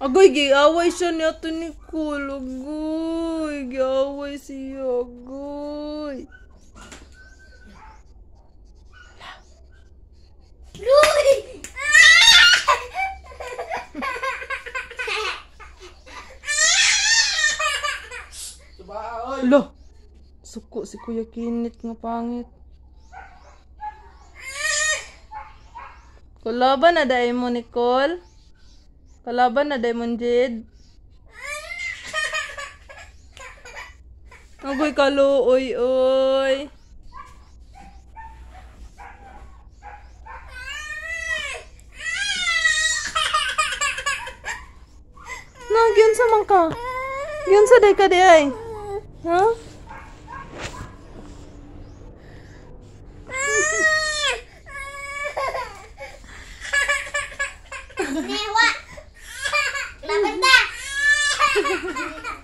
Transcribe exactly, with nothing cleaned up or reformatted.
Agoy, giaway siya ni Ato Nicole. Agoy, giaway siya. Agoy. Luy! Lo, suko si Kuya Kinit nga pangit. Kalaban na dahil mo, Nicole? Kalaban na dahil mo, Jade? Agoy kaluoy, oy. Nagyan sa man ka. Yun sa day ka di ay. Ha? Newa! Laban ta!